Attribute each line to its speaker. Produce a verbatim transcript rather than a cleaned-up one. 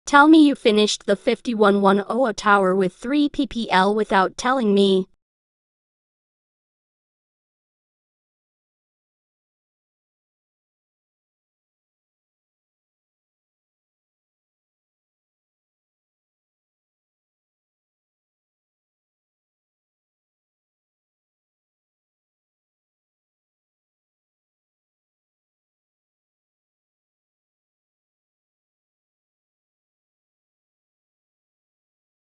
Speaker 1: Tell me you finished the fifty-one ten tower with three P P L without telling me.